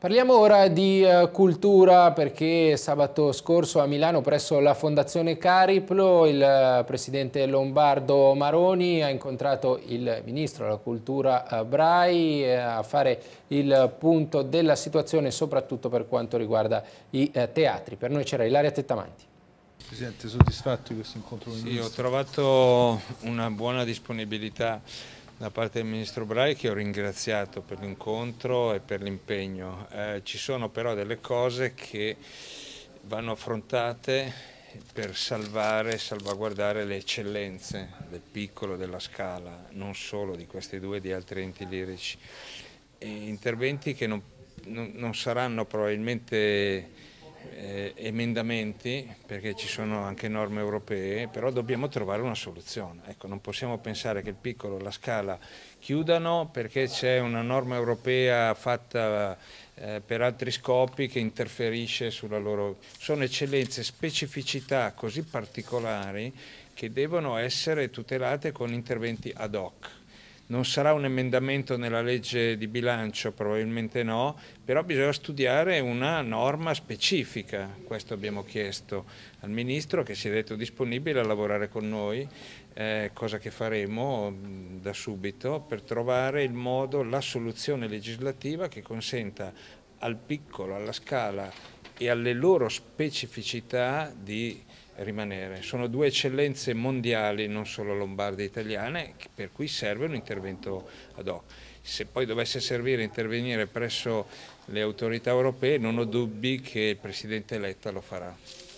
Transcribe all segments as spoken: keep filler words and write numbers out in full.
Parliamo ora di eh, cultura perché sabato scorso a Milano presso la Fondazione Cariplo il eh, presidente lombardo Maroni ha incontrato il ministro della cultura eh, Brai eh, a fare il punto della situazione soprattutto per quanto riguarda i eh, teatri. Per noi c'era Ilaria Tettamanti. Presidente, soddisfatto di questo incontro con il Sì, Ministro? ho trovato una buona disponibilità da parte del Ministro Brai, che ho ringraziato per l'incontro e per l'impegno. Eh, ci sono però delle cose che vanno affrontate per salvare e salvaguardare le eccellenze del piccolo, della Scala, non solo di questi due e di altri enti lirici. E interventi che non, non, non saranno probabilmente Eh, emendamenti, perché ci sono anche norme europee, però dobbiamo trovare una soluzione. Ecco, non possiamo pensare che il piccolo e la Scala chiudano perché c'è una norma europea fatta eh, per altri scopi che interferisce sulla loro... Sono eccellenze, specificità così particolari che devono essere tutelate con interventi ad hoc. Non sarà un emendamento nella legge di bilancio, probabilmente no, però bisogna studiare una norma specifica. Questo abbiamo chiesto al Ministro, che si è detto disponibile a lavorare con noi, eh, cosa che faremo mh, da subito, per trovare il modo, la soluzione legislativa che consenta al piccolo, alla Scala e alle loro specificità di rimanere. Sono due eccellenze mondiali, non solo lombarde e italiane, per cui serve un intervento ad hoc. Se poi dovesse servire intervenire presso le autorità europee, non ho dubbi che il Presidente Letta lo farà.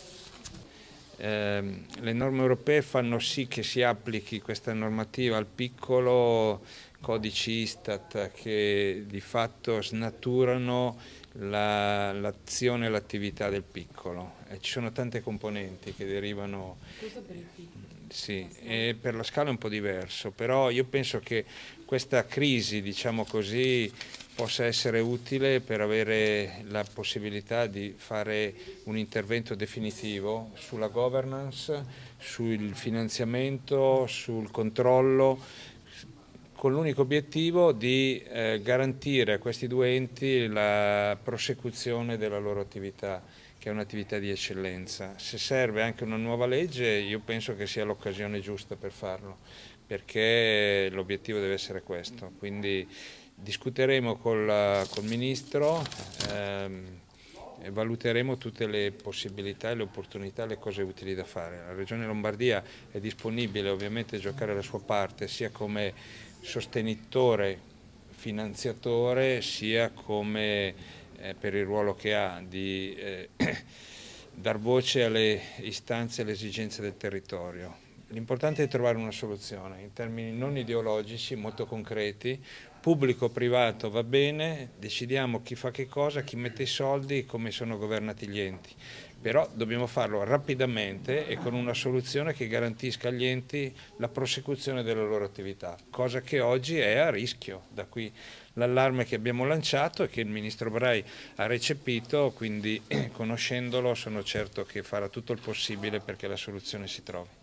Eh, le norme europee fanno sì che si applichi questa normativa al piccolo, codici Istat che di fatto snaturano l'azione la, e l'attività del piccolo. Eh, ci sono tante componenti che derivano... Questo per il piccolo. Sì, e per la Scala è un po' diverso, però io penso che questa crisi, diciamo così, possa essere utile per avere la possibilità di fare un intervento definitivo sulla governance, sul finanziamento, sul controllo, con l'unico obiettivo di eh, garantire a questi due enti la prosecuzione della loro attività, che è un'attività di eccellenza. Se serve anche una nuova legge, io penso che sia l'occasione giusta per farlo, perché l'obiettivo deve essere questo. Quindi discuteremo col, col Ministro ehm, e valuteremo tutte le possibilità e le opportunità, le cose utili da fare. La Regione Lombardia è disponibile ovviamente a giocare la sua parte, sia come sostenitore, finanziatore, sia come eh, per il ruolo che ha di eh, dar voce alle istanze e alle esigenze del territorio. L'importante è trovare una soluzione in termini non ideologici, molto concreti. Pubblico-privato va bene, decidiamo chi fa che cosa, chi mette i soldi, come sono governati gli enti. Però dobbiamo farlo rapidamente e con una soluzione che garantisca agli enti la prosecuzione della loro attività, cosa che oggi è a rischio. Da qui l'allarme che abbiamo lanciato e che il Ministro Brai ha recepito, quindi conoscendolo sono certo che farà tutto il possibile perché la soluzione si trovi.